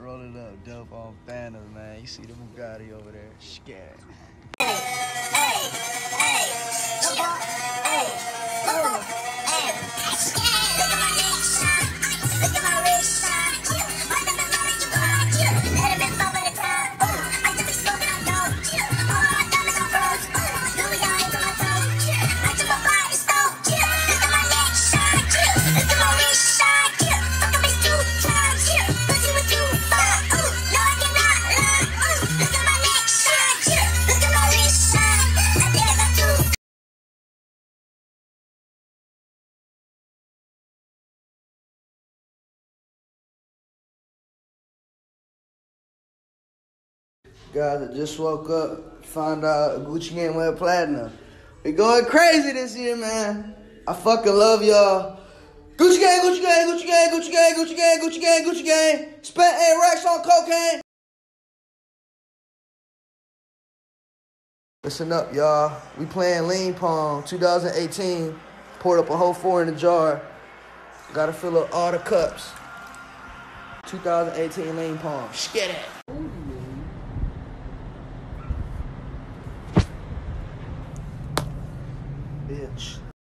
rolling up dope on Phantoms, man. You see the Bugatti over there. Scared. Guys, I just woke up, found out Gucci Gang went platinum. We going crazy this year, man. I fucking love y'all. Gucci Gang, Gucci Gang, Gucci Gang, Gucci Gang, Gucci Gang, Gucci Gang, Gucci Gang. Spent 8 racks on cocaine. Listen up, y'all. We playing Lean Pong 2018. Poured up a whole 4 in a jar. Gotta fill up all the cups. 2018 Lean Pong. Get it. Bitch.